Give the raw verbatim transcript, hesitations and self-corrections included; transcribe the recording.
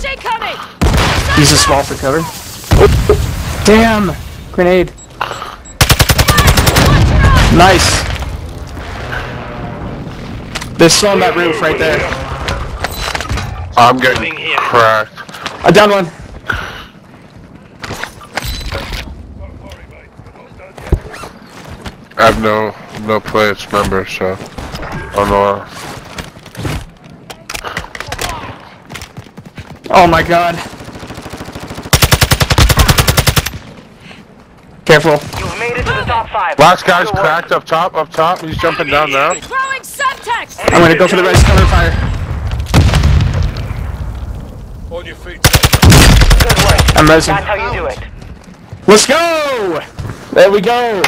incoming! Use a small for cover. Oh, damn! Grenade. Nice. There's still on that roof right there. I'm getting cracked. I down one. I have no no plates member, so I don't know. Oh my god. Careful. You've made it to the top five. Last guy's cracked up top, up top. He's jumping down now. Throwing subtext! I'm gonna go for the res cover fire. On your feet. Good work. I'm resing. That's how you do it. Let's go! There we go!